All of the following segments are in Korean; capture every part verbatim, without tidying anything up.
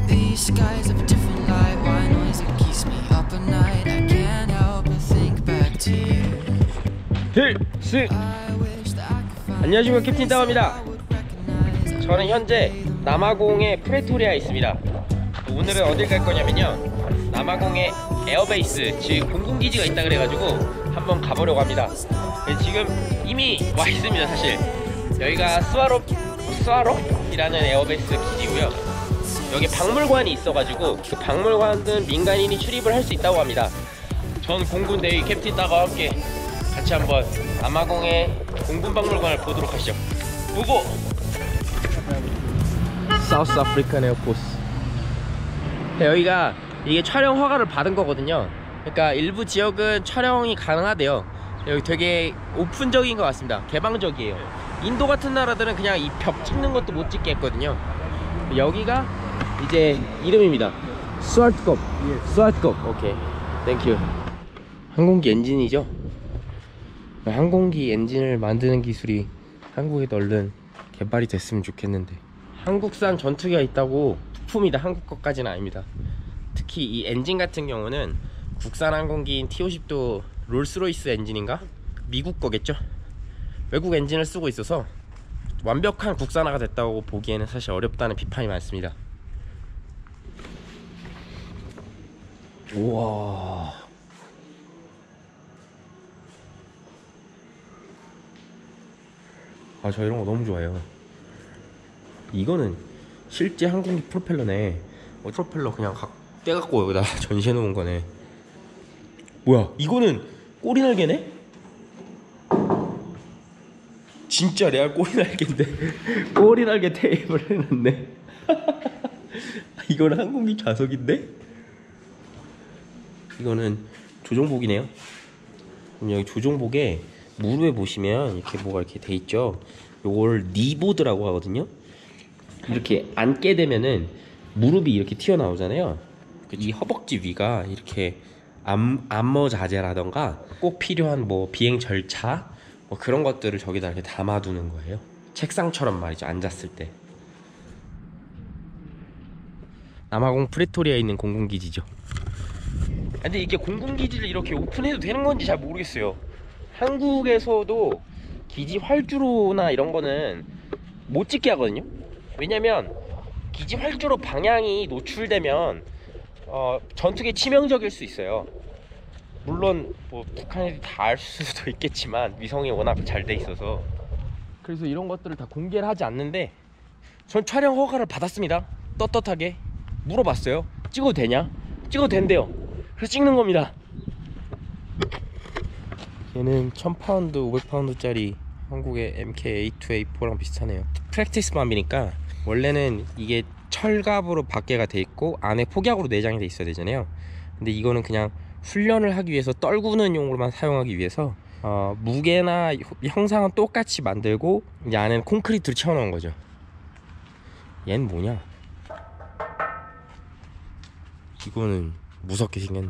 These skies have a different light. Why noise that keeps me up at night? I can't help but think back to you. 필승! 안녕하십니까, 캡틴 따가입니다. 저는 현재 남아공의 프레토리아에 있습니다. 오늘은 어딜 갈 거냐면요, 남아공에 에어베이스, 즉 공군기지가 있다 그래가지고 한번 가보려고 합니다. 지금 이미 와 있습니다. 사실 여기가 스와롭 스와롭이라는 에어베이스 기지고요. 여기 박물관이 있어가지고 그 박물관은 민간인이 출입을 할 수 있다고 합니다. 전 공군 대위 캡틴 따가와 함께 같이 한번 남아공의 공군 박물관을 보도록 하시죠. 보고! 사우스 아프리칸 에어포스. 여기가 이게 촬영 허가를 받은 거거든요. 그러니까 일부 지역은 촬영이 가능하대요. 여기 되게 오픈적인 것 같습니다. 개방적이에요. 인도 같은 나라들은 그냥 이 벽 찍는 것도 못 찍게 했거든요. 여기가 이제 이름입니다. 스와트컵. 스와트컵. 오케이. 땡큐. 항공기 엔진이죠. 항공기 엔진을 만드는 기술이 한국에도 얼른 개발이 됐으면 좋겠는데, 한국산 전투기가 있다고 부품이다. 한국 것까지는 아닙니다. 특히 이 엔진 같은 경우는 국산 항공기인 티 오십도 롤스로이스 엔진인가? 미국 거겠죠? 외국 엔진을 쓰고 있어서 완벽한 국산화가 됐다고 보기에는 사실 어렵다는 비판이 많습니다. 우와, 아, 저 이런 거 너무 좋아해요. 이거는 실제 항공기 프로펠러네. 어, 프로펠러 그냥 각 떼갖고 여기다 전시해 놓은 거네. 뭐야, 이거는 꼬리 날개네? 진짜 레알 꼬리 날개인데 꼬리 날개 테이프를 해놨네. 이거는 항공기 좌석인데? 이거는 조종복이네요. 그럼 여기 조종복에 무릎에 보시면 이렇게 뭐가 이렇게 돼 있죠. 요걸 니보드라고 하거든요. 이렇게 앉게 되면은 무릎이 이렇게 튀어나오잖아요. 이 허벅지 위가 이렇게 암, 암머 자재라던가 꼭 필요한 뭐 비행 절차 뭐 그런 것들을 저기다 이렇게 담아두는 거예요. 책상처럼 말이죠, 앉았을 때. 남아공 프레토리아에 있는 공군기지죠. 근데 이게 공군기지를 이렇게 오픈해도 되는 건지 잘 모르겠어요. 한국에서도 기지 활주로나 이런 거는 못 찍게 하거든요. 왜냐면 기지 활주로 방향이 노출되면 어, 전투기에 치명적일 수 있어요. 물론 뭐 북한이 다 알 수도 있겠지만 위성이 워낙 잘 돼 있어서. 그래서 이런 것들을 다 공개를 하지 않는데, 전 촬영 허가를 받았습니다. 떳떳하게 물어봤어요. 찍어도 되냐? 찍어도 된대요. 그래서 찍는 겁니다. 얘는 천 파운드, 오백 파운드 짜리 한국의 엠케이 에이 투 에이 포랑 비슷하네요. 프랙티스 맘이니까 원래는 이게 철갑으로 밖에가 돼 있고 안에 폭약으로 내장이 돼 있어야 되잖아요. 근데 이거는 그냥 훈련을 하기 위해서 떨구는 용으로만 사용하기 위해서 어, 무게나 형상은 똑같이 만들고 이제 안에는 콘크리트를 채워놓은 거죠. 얘는 뭐냐? 이거는 무섭게 생겼네.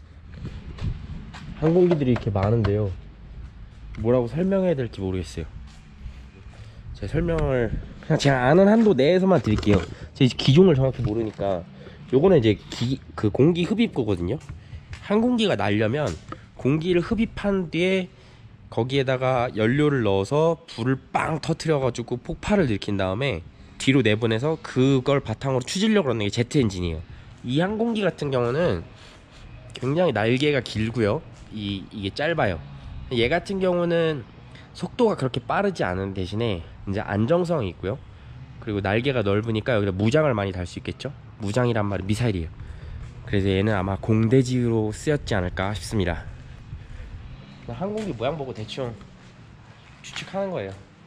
항공기들이 이렇게 많은데요, 뭐라고 설명해야 될지 모르겠어요. 제가 설명을 그냥 제가 아는 한도 내에서만 드릴게요. 제가 기종을 정확히 모르니까. 요거는 이제 기, 그 공기 흡입 거거든요. 항공기가 날려면 공기를 흡입한 뒤에 거기에다가 연료를 넣어서 불을 빵 터트려 가지고 폭발을 일으킨 다음에 뒤로 내보내서 그걸 바탕으로 추진력을 얻는 게 제트 엔진이에요. 이 항공기 같은 경우는 굉장히 날개가 길고요, 이, 이게 짧아요. 얘 같은 경우는 속도가 그렇게 빠르지 않은 대신에 이제 안정성이 있고요. 그리고 날개가 넓으니까 여기다 무장을 많이 달 수 있겠죠. 무장이란 말은 미사일이에요. 그래서 얘는 아마 공대지로 쓰였지 않을까 싶습니다. 항공기 모양 보고 대충 추측하는 거예요.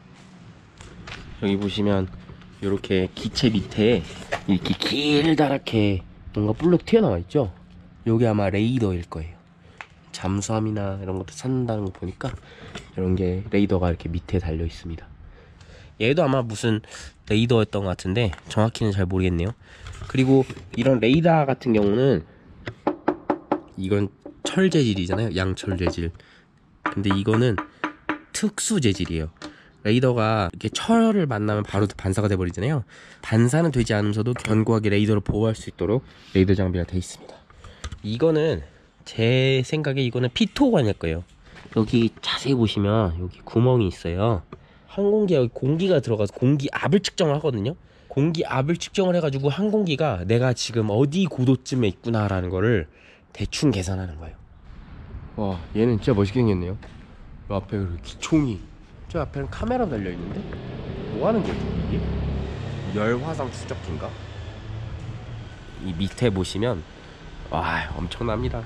여기 보시면 이렇게 기체 밑에 이렇게 길다랗게 뭔가 볼록 튀어나와 있죠. 요게 아마 레이더일 거예요. 잠수함이나 이런 것도 찾는다는 거 보니까 이런 게 레이더가 이렇게 밑에 달려 있습니다. 얘도 아마 무슨 레이더였던 것 같은데 정확히는 잘 모르겠네요. 그리고 이런 레이더 같은 경우는 이건 철 재질이잖아요, 양철 재질. 근데 이거는 특수 재질이에요. 레이더가 이렇게 철을 만나면 바로 반사가 돼버리잖아요. 반사는 되지 않으면서도 견고하게 레이더를 보호할 수 있도록 레이더 장비가 되어 있습니다. 이거는 제 생각에 이거는 피토관일 거예요. 여기 자세히 보시면 여기 구멍이 있어요. 항공기에 여기 공기가 들어가서 공기압을 측정을 하거든요. 공기압을 측정을 해가지고 항공기가 내가 지금 어디 고도쯤에 있구나 라는 거를 대충 계산하는 거예요. 와, 얘는 진짜 멋있게 생겼네요. 이 앞에 기총이, 저 앞에는 카메라 달려있는데 뭐 하는 거죠 이게? 열화상 추적기인가? 이 밑에 보시면 와, 엄청납니다.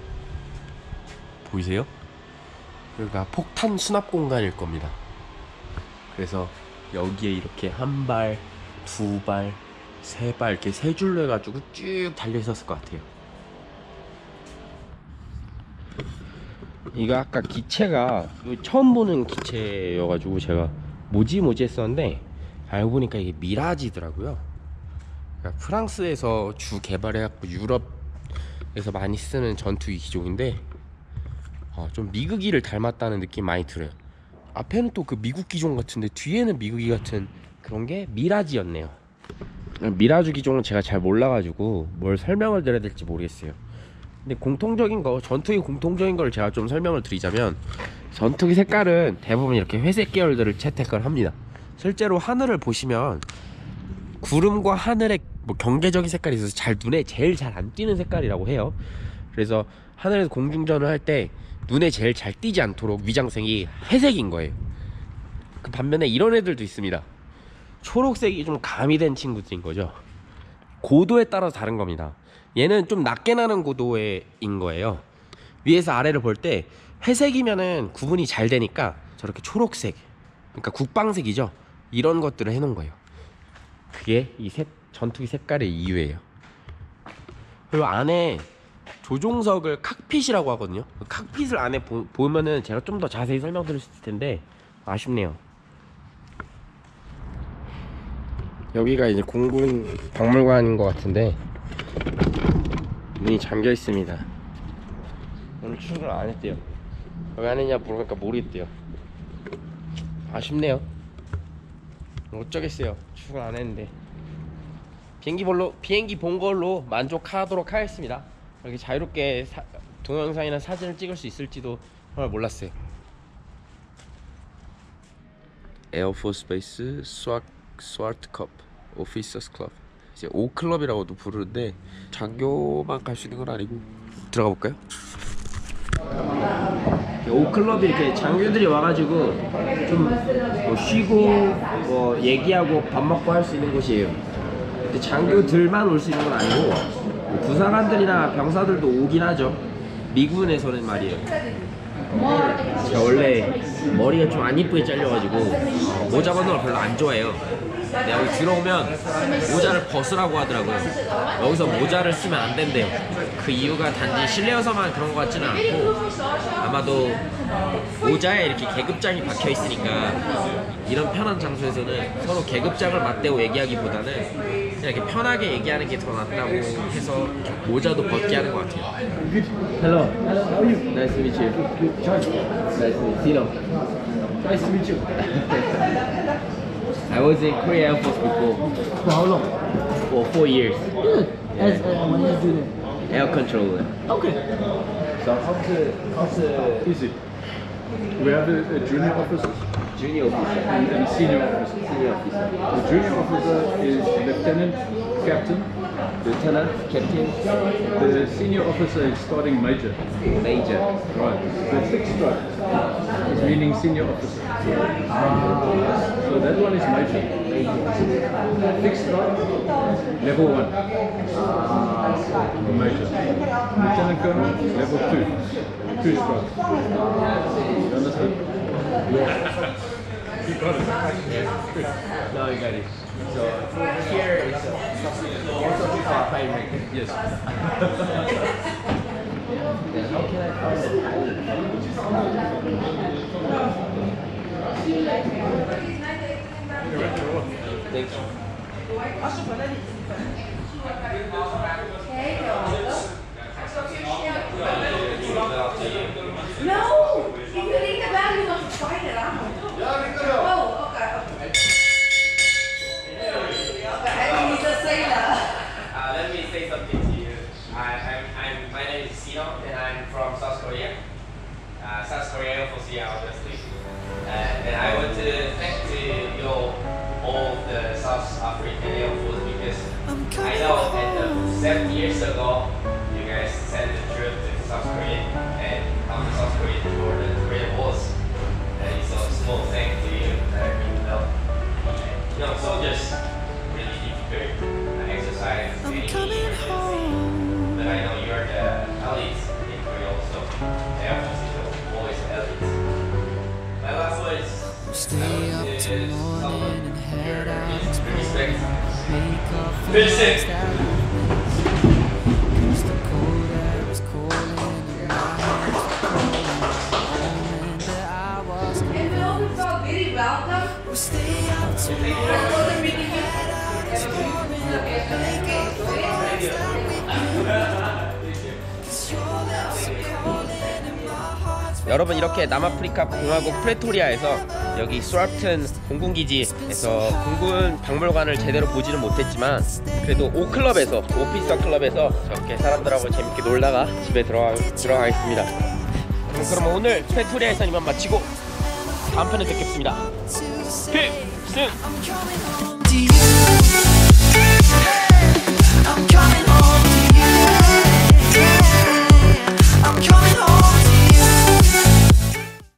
보이세요? 여기가 폭탄 수납 공간일 겁니다. 그래서 여기에 이렇게 한 발, 두 발, 세 발 이렇게 세 줄로 해가지고 쭉 달려 있었을 것 같아요. 이거 아까 기체가 처음 보는 기체여가지고 제가 뭐지 뭐지 했었는데 알고 보니까 이게 미라지더라고요. 그러니까 프랑스에서 주 개발해갖고 유럽에서 많이 쓰는 전투기 기종인데 어, 좀 미국기를 닮았다는 느낌 많이 들어요. 앞에는 또 그 미국 기종 같은데 뒤에는 미국기 같은 그런 게 미라지였네요. 미라주 기종은 제가 잘 몰라가지고 뭘 설명을 드려야 될지 모르겠어요. 근데 공통적인 거, 전투기 공통적인 걸 제가 좀 설명을 드리자면 전투기 색깔은 대부분 이렇게 회색 계열들을 채택을 합니다. 실제로 하늘을 보시면 구름과 하늘의 뭐 경계적인 색깔이 있어서 잘 눈에 제일 잘 안 띄는 색깔이라고 해요. 그래서 하늘에서 공중전을 할 때 눈에 제일 잘 띄지 않도록 위장색이 회색인 거예요. 그 반면에 이런 애들도 있습니다. 초록색이 좀 가미된 친구들인 거죠. 고도에 따라서 다른 겁니다. 얘는 좀 낮게 나는 고도인 거예요. 위에서 아래를 볼 때 회색이면은 구분이 잘 되니까 저렇게 초록색, 그러니까 국방색이죠. 이런 것들을 해놓은 거예요. 그게 이 색, 전투기 색깔의 이유예요. 그리고 안에 조종석을 칵핏이라고 하거든요. 칵핏을 안에 보, 보면은 제가 좀 더 자세히 설명드릴 수 있을 텐데 아쉽네요. 여기가 이제 공군 박물관인 것 같은데 문이 잠겨 있습니다. 오늘 출근 안 했대요. 왜 안 했냐 물어보니까 모르겠대요. 아쉽네요. 어쩌겠어요. 출근 안 했는데. 비행기 볼로 비행기 본 걸로 만족하도록 하겠습니다. 이렇게 자유롭게 사, 동영상이나 사진을 찍을 수 있을지도 정말 몰랐어요. 에어포스 베이스 스와트 컵 오피서스 클럽, 이제 오 클럽이라고도 부르는데 장교만 갈 수 있는 건 아니고 들어가 볼까요? 오 클럽이 이렇게 장교들이 와가지고 좀 뭐 쉬고 뭐 얘기하고 밥 먹고 할 수 있는 곳이에요. 근데 장교들만 올 수 있는 건 아니고 뭐 부사관들이나 병사들도 오긴 하죠. 미군에서는 말이에요. 제가 원래 머리가 좀 안 이쁘게 잘려가지고 어, 모자 벗는 걸 별로 안 좋아해요. 근데 여기 들어오면 모자를 벗으라고 하더라고요. 여기서 모자를 쓰면 안 된대요. 그 이유가 단지 실내여서만 그런 것 같지는 않고 아마도 모자에 이렇게 계급장이 박혀 있으니까 이런 편한 장소에서는 서로 계급장을 맞대고 얘기하기보다는 그냥 이렇게 편하게 얘기하는 게 더 낫다고 해서 모자도 벗게 하는 것 같아요. Hello. Hello. How are you? Nice to meet you. Nice to meet you. Nice to meet you. I was in Korea Air Force before. For how long? For four years. Good. Yeah. As uh, what did you do there? Air controller. Okay. So how's the how's the Easy. We have a, a junior officer junior officer? and, and senior officer. Senior officer. The junior officer is lieutenant, captain. Lieutenant, captain, The senior officer is starting major. major. Right. The sixth strike is meaning senior officer. So that one is major. Sixth strike, level one. Major. Lieutenant colonel, level two. Two strikes. You understand? You got it. No, you got it. So here is a also a fire maker. Yes. Then how can I find it? Thank you. No! Ik wil niet naar buiten, dan fight it out. Oh, I know at the seven years ago, you guys sent the trip to South Korea and come to South Korea for the Korean Wars. And it's a small thing to you that I really know. You know, soldiers really difficult uh, exercise any emergency. But I know you're the elite in Korea also. The Air Force is always elite. My last words. Stay up till morning and head out explore. Respect. Make up for Listen. lost that cause the cold air is calling and my hands are calling. That I was Everyone felt very welcome. we'll stay up till morning and head out exploring. Make up for lost that cause your lips are calling and my heart's 여러분 이렇게 남아프리카 공화국 프레토리아에서 여기 스왑튼 공군기지에서 공군 박물관을 제대로 보지는 못했지만 그래도 오클럽에서 오피서 클럽에서 저렇게 사람들하고 재밌게 놀다가 집에 들어가, 들어가겠습니다. 그럼, 그럼 오늘 프레토리아에서 이만 마치고 다음 편에 뵙겠습니다. 필승! I'm coming home to you.